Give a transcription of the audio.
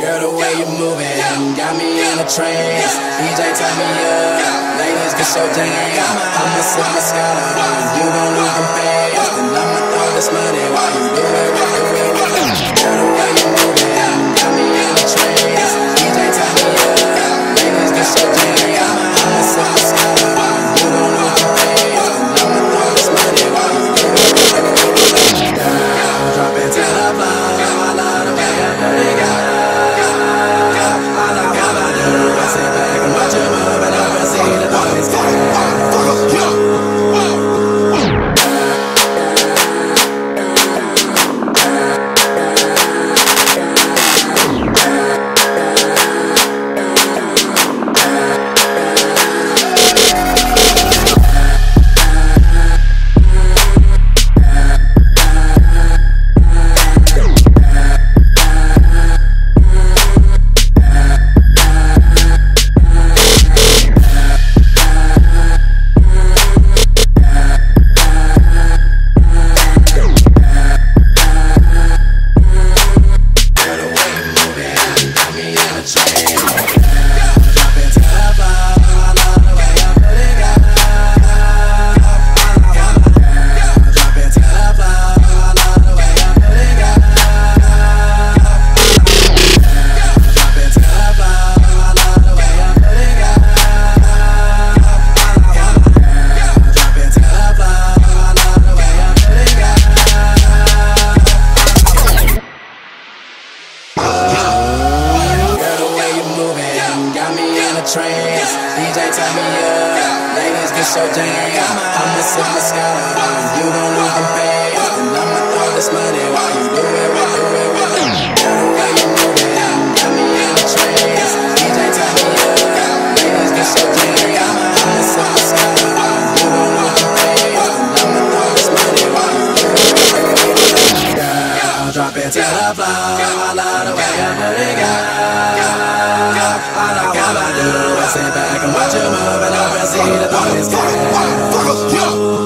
Girl, the way you moving got me in a trance. DJ, turn me up, ladies get so damn. I'ma sip my scotch, you gon' lose them fans, and I'ma throw this money while you do it with the real. Girl, the way you moving got me in a trance. DJ, turn me up, ladies get so damn. I'ma sip my scotch, you gon' lose them fans, and I'ma throw this money while you do it with the real. Girl, drop it to the floor. I love the way you put it down. Trance. DJ, turn me up, ladies get so damn. I'ma sip my scotch, you gon' lose them fans, and I'ma throw this money while you do it with the real. Girl, the way you moving got me in a trance. DJ, turn me up, ladies get so damn. I'ma sip my scotch, you gon' lose them fans, and I'ma throw this money while you do it with the real. Girl, drop it to the floor. I love the way you put it down. All I gotta do is sit back and watch you move, and I can see the party's going.